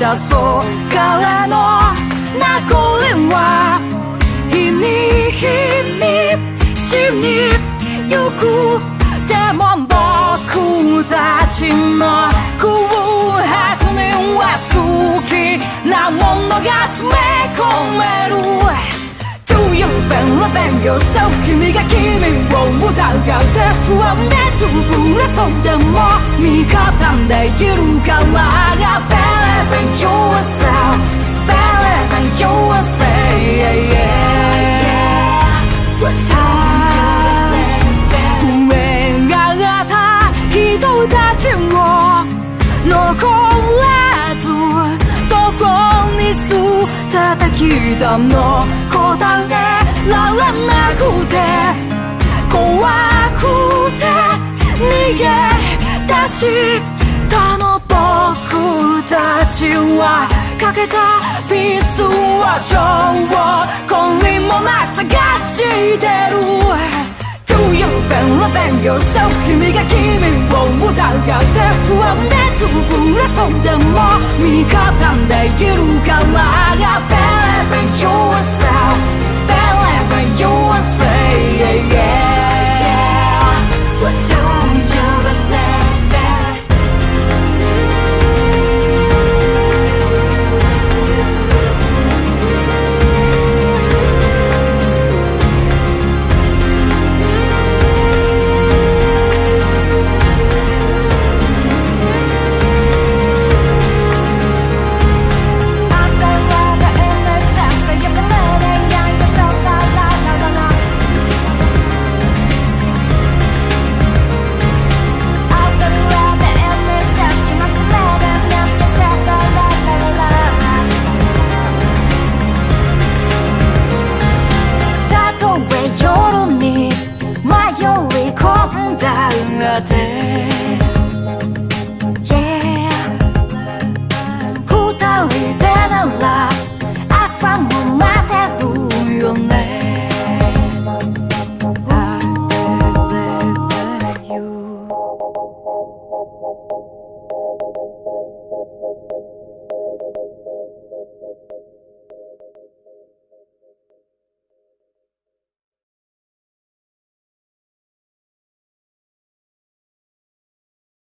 たそう彼の名残は日に日に死にゆくでも僕たちの空白には好きなものが詰め込める Do you believe yourself 君が君を疑って不安で潰れそうでも味方でいるから Believe in yourself Believe in yourself yeah, yeah. When I got人たちを残らずどこに捨ててきたの答えられなくて怖くて逃げ出したの僕たちはかけたピースはショーをこりもなく探してる Do you believe yourself 君が君を疑って不安で潰れそうでも味方で